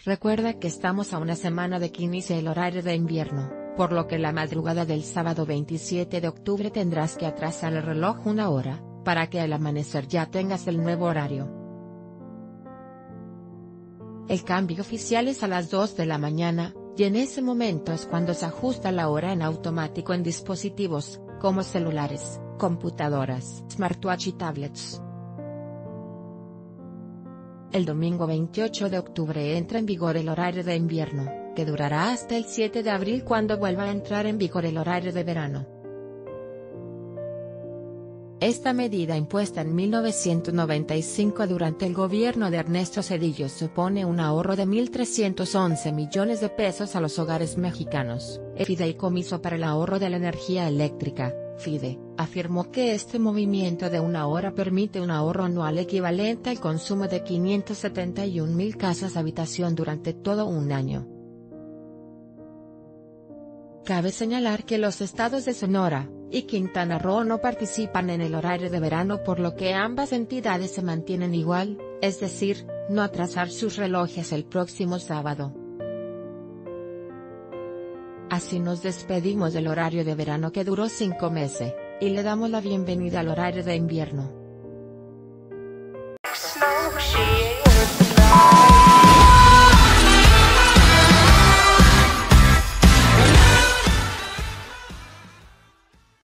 Recuerda que estamos a una semana de que inicie el horario de invierno, por lo que la madrugada del sábado 27 de octubre tendrás que atrasar el reloj una hora, para que al amanecer ya tengas el nuevo horario. El cambio oficial es a las 2 de la mañana, y en ese momento es cuando se ajusta la hora en automático en dispositivos, como celulares, computadoras, smartwatch y tablets. El domingo 28 de octubre entra en vigor el horario de invierno, que durará hasta el 7 de abril cuando vuelva a entrar en vigor el horario de verano. Esta medida impuesta en 1995 durante el gobierno de Ernesto Zedillo supone un ahorro de 1.311 millones de pesos a los hogares mexicanos. El Fideicomiso para el Ahorro de la Energía Eléctrica, FIDE, afirmó que este movimiento de una hora permite un ahorro anual equivalente al consumo de 571.000 casas habitación durante todo un año. Cabe señalar que los estados de Sonora y Quintana Roo no participan en el horario de verano, por lo que ambas entidades se mantienen igual, es decir, no atrasar sus relojes el próximo sábado. Así nos despedimos del horario de verano que duró 5 meses, y le damos la bienvenida al horario de invierno.